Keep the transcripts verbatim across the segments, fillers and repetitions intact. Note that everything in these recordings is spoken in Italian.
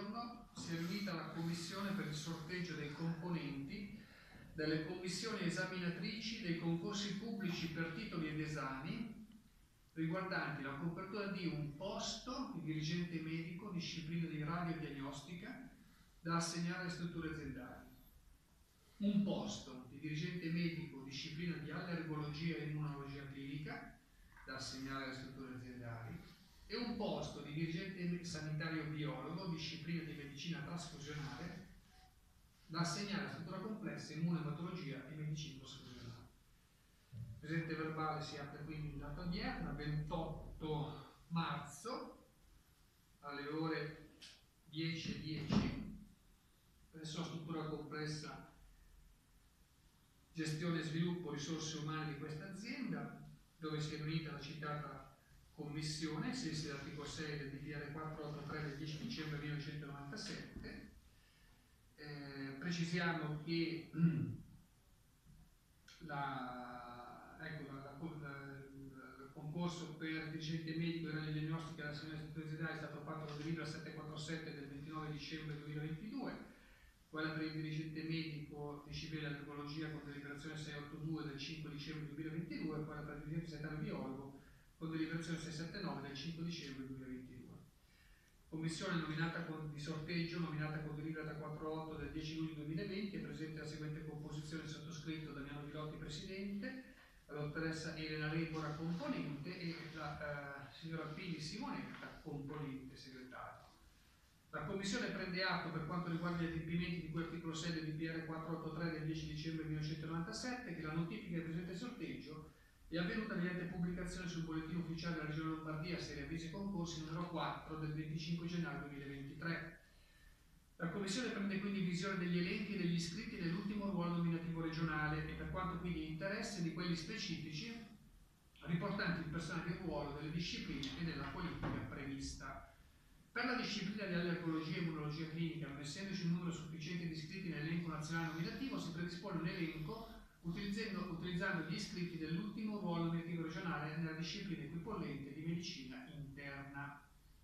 giorno si è riunita la Commissione per il sorteggio dei componenti delle commissioni esaminatrici dei concorsi pubblici per titoli ed esami riguardanti la copertura di un posto di dirigente medico, disciplina di radiodiagnostica, da assegnare alle strutture aziendali, un posto di dirigente medico, disciplina di allergologia e immunologia clinica, da assegnare alle strutture aziendali, e un posto di dirigente sanitario biologo, disciplina di medicina trasfusionale, da assegnare alla struttura complessa immunoematologia e medicina trasfusionale. Il presente verbale si apre quindi in data odierna, ventotto marzo, alle ore dieci e dieci, presso la struttura complessa gestione e sviluppo risorse umane di questa azienda, dove si è riunita la citata commissione, ai sensi dell'articolo sei del D P R quattrocentoottantatré del dieci dicembre millenovecentonovantasette. Eh, precisiamo che la, ecco, la, la, la, il concorso per dirigente medico e radiodiagnostica della Assegnazione delle strutture aziendali è stato fatto con delibera settecentoquarantasette del ventinove dicembre duemilaventidue, quella per il dirigente medico disciplina dell'allergologia con deliberazione seicentottantadue del cinque dicembre duemilaventidue, quella per il dirigente sanitario biologo con deliberazione seicentosettantanove del cinque dicembre duemilaventidue. Commissione nominata con, di sorteggio nominata con delibera quattrantotto del dieci luglio duemilaventi, è presente la seguente composizione: sottoscritto Damiano Vilotti presidente, la dottoressa Elena Rebora componente e la eh, signora Pili Simonetta componente segretario. La Commissione prende atto, per quanto riguarda gli adempimenti di cui articolo sei del D P R quattrocentoottantatré del dieci dicembre millenovecentonovantasette, che la notifica del presente sorteggio è avvenuta mediante pubblicazione sul bollettino ufficiale della Regione Lombardia, serie avvisi concorsi numero quattro del venticinque gennaio duemilaventitré. La Commissione prende quindi visione degli elenchi e degli iscritti dell'ultimo ruolo nominativo regionale e, per quanto quindi di interesse, di quelli specifici riportanti il personale di ruolo delle discipline e della politica prevista. Per la disciplina di allergologia e immunologia clinica, non essendoci un numero sufficiente di iscritti nell'elenco nazionale nominativo, si predispone un elenco utilizzando, utilizzando gli iscritti dell'ultimo ruolo nominativo regionale nella disciplina equipollente di medicina interna.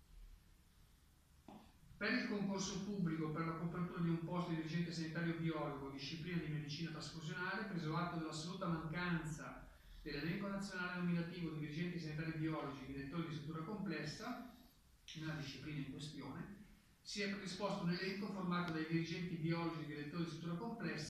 Per il concorso pubblico per la copertura di un posto di dirigente sanitario biologo, disciplina di medicina trasfusionale, preso atto dell'assoluta mancanza dell'elenco nazionale nominativo di dirigenti sanitari biologi e direttori di struttura complessa nella disciplina in questione, si è predisposto un elenco formato dai dirigenti biologi e direttori di struttura complessa